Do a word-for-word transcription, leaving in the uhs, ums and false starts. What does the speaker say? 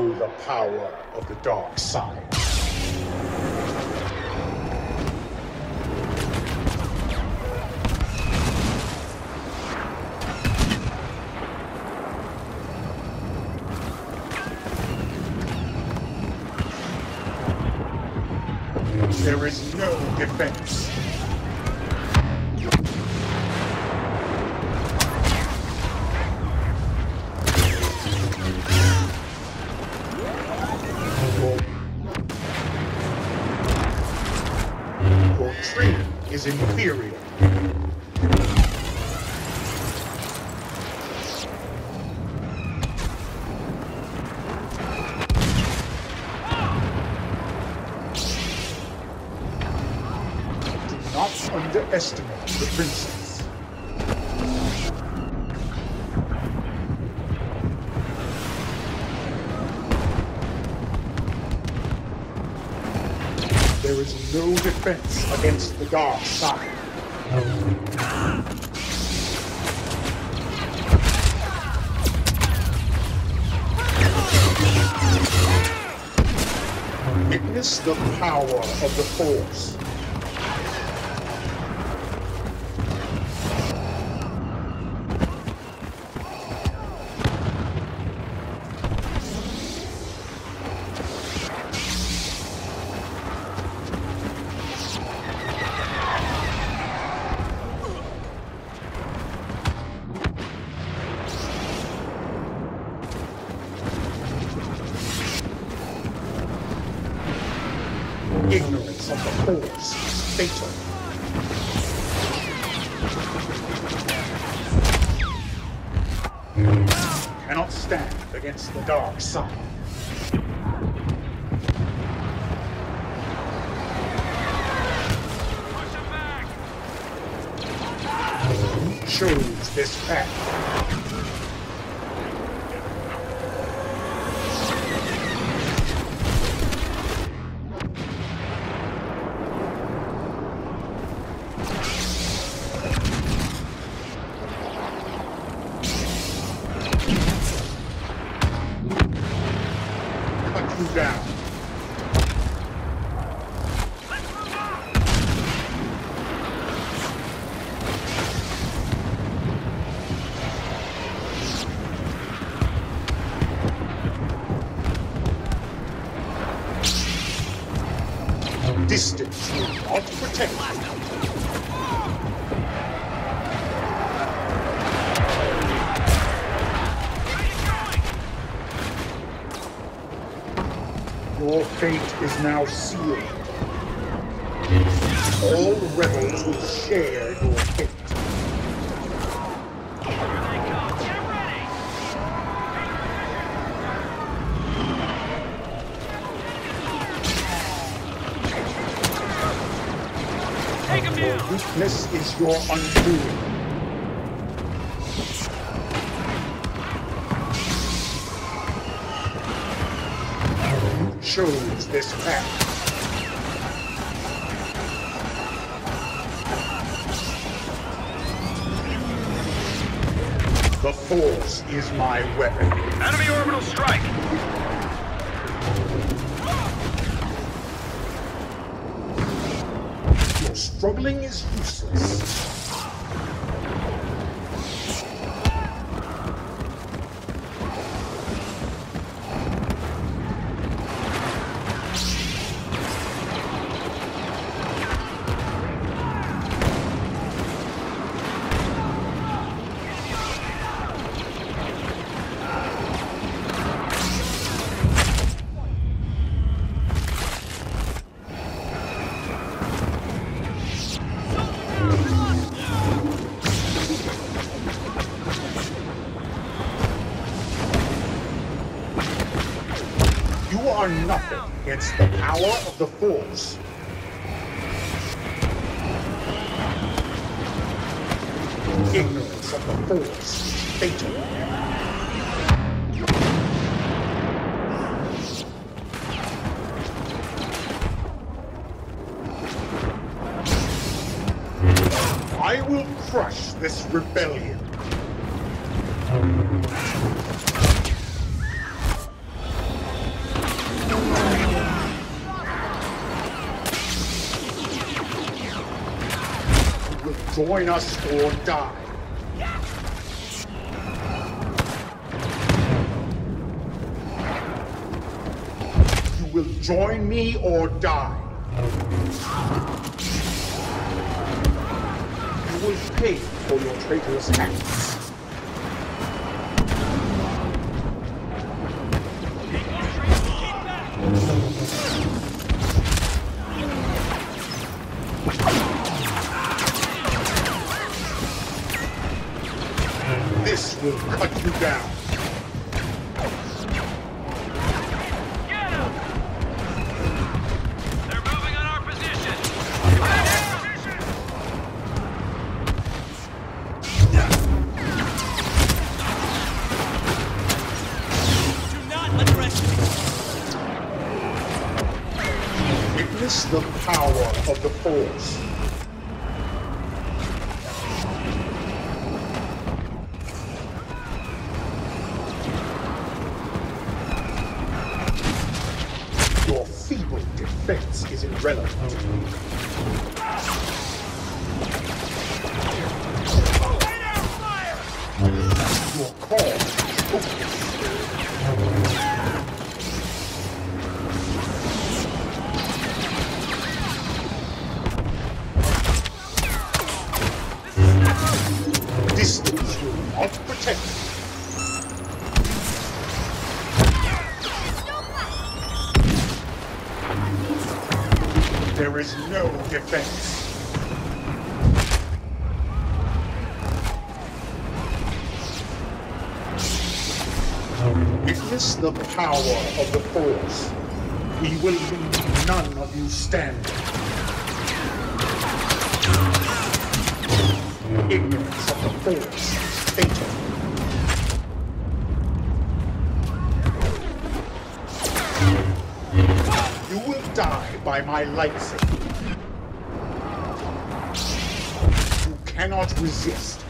know the power of the dark side. There is no defense. Your training is inferior. Not underestimate the princess. There is no defense against the dark side. Witness the power of the Force. Ignorance of the Force is fatal. Cannot stand against the dark side. Who chose this path? Down. Distance will not protect you. Your fate is now sealed. All rebels will share your fate. Take him down. Your weakness is your undoing. Chose this path. The Force is my weapon. Enemy orbital strike! Your struggling is useless. You are nothing against the power of the Force. Ignorance of the Force is fatal. I will crush this rebellion. join us or die. You will join me or die. You will pay for your traitorous acts. This will cut you down. Get him! They're moving on our position. Fire in position! Do not underestimate. Witness the power of the Force. Your feeble defense is irrelevant. Your cause is hopeless. Distance will not protect you. There is no defense. Witness the power of the Force. We will leave none of you standing. Ignorance of the Force is fatal. You will die by my lightsaber. You cannot resist.